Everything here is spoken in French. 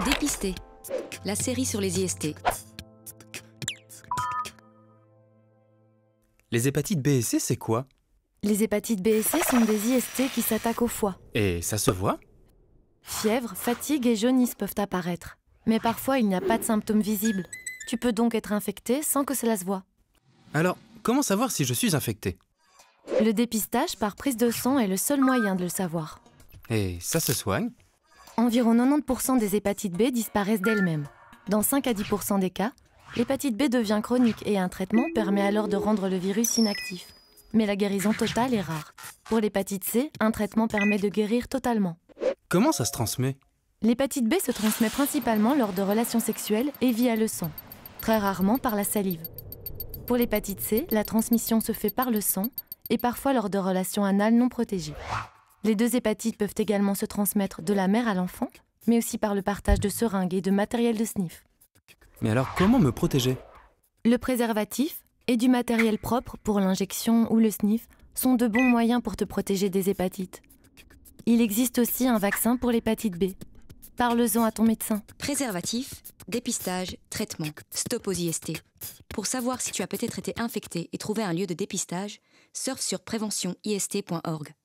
Dépister, la série sur les IST. Les hépatites B et C, c'est quoi? Les hépatites B et C sont des IST qui s'attaquent au foie. Et ça se voit? Fièvre, fatigue et jaunisse peuvent apparaître. Mais parfois, il n'y a pas de symptômes visibles. Tu peux donc être infecté sans que cela se voie. Alors, comment savoir si je suis infecté? Le dépistage par prise de sang est le seul moyen de le savoir. Et ça se soigne? Environ 90% des hépatites B disparaissent d'elles-mêmes. Dans 5 à 10% des cas, l'hépatite B devient chronique et un traitement permet alors de rendre le virus inactif. Mais la guérison totale est rare. Pour l'hépatite C, un traitement permet de guérir totalement. Comment ça se transmet? L'hépatite B se transmet principalement lors de relations sexuelles et via le sang, très rarement par la salive. Pour l'hépatite C, la transmission se fait par le sang et parfois lors de relations anales non protégées. Les deux hépatites peuvent également se transmettre de la mère à l'enfant, mais aussi par le partage de seringues et de matériel de sniff. Mais alors, comment me protéger? Le préservatif et du matériel propre pour l'injection ou le sniff sont de bons moyens pour te protéger des hépatites. Il existe aussi un vaccin pour l'hépatite B. Parle-en à ton médecin. Préservatif, dépistage, traitement, stop aux IST. Pour savoir si tu as peut-être été infecté et trouver un lieu de dépistage, surfe sur préventionist.org.